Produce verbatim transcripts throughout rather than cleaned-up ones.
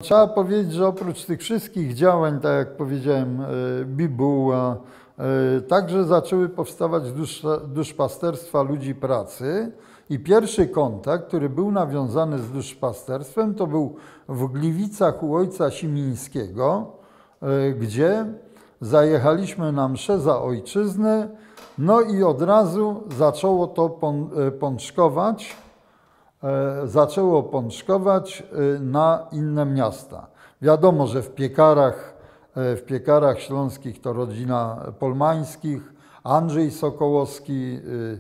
Trzeba powiedzieć, że oprócz tych wszystkich działań, tak jak powiedziałem, bibuła, także zaczęły powstawać duszpasterstwa ludzi pracy i pierwszy kontakt, który był nawiązany z duszpasterstwem, to był w Gliwicach u ojca Simińskiego, gdzie zajechaliśmy na mszę za ojczyznę, no i od razu zaczęło to pączkować, zaczęło pączkować na inne miasta. Wiadomo, że w Piekarach, w Piekarach Śląskich to rodzina Polmańskich, Andrzej Sokołowski,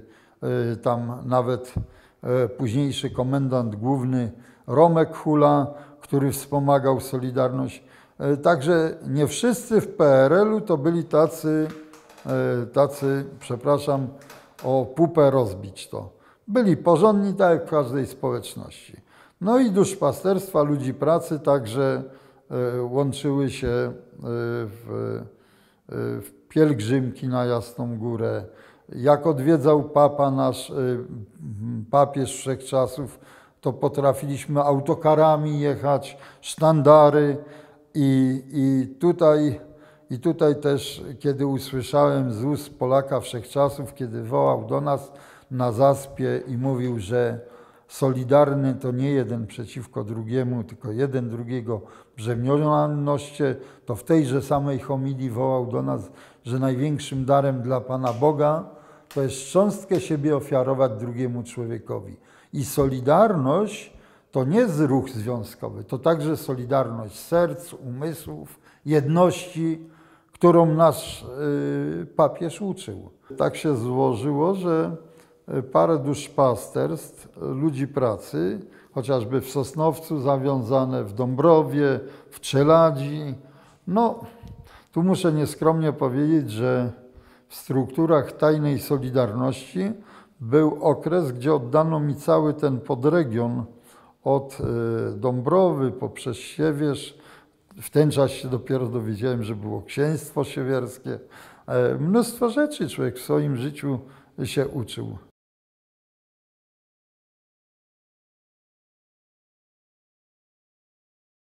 tam nawet późniejszy komendant główny Romek Hula, który wspomagał Solidarność. Także nie wszyscy w P R L-u to byli tacy, tacy, przepraszam, o pupę rozbić to. Byli porządni, tak jak w każdej społeczności. No i duszpasterstwa ludzi pracy także łączyły się w, w pielgrzymki na Jasną Górę. Jak odwiedzał papa nasz, papież wszechczasów, to potrafiliśmy autokarami jechać, sztandary i, i, tutaj, i tutaj też, kiedy usłyszałem z ust Polaka wszechczasów, kiedy wołał do nas na zaspie i mówił, że solidarny to nie jeden przeciwko drugiemu, tylko jeden drugiego brzemiennoście, to w tejże samej homilii wołał do nas, że największym darem dla Pana Boga to jest cząstkę siebie ofiarować drugiemu człowiekowi. I solidarność to nie jest ruch związkowy, to także solidarność serc, umysłów, jedności, którą nasz yy, papież uczył. Tak się złożyło, że parę duszpasterstw ludzi pracy, chociażby w Sosnowcu zawiązane, w Dąbrowie, w Czeladzi. No, tu muszę nieskromnie powiedzieć, że w strukturach tajnej Solidarności był okres, gdzie oddano mi cały ten podregion od Dąbrowy poprzez Siewierz. W ten czas się dopiero dowiedziałem, że było księstwo siewierskie. Mnóstwo rzeczy człowiek w swoim życiu się uczył.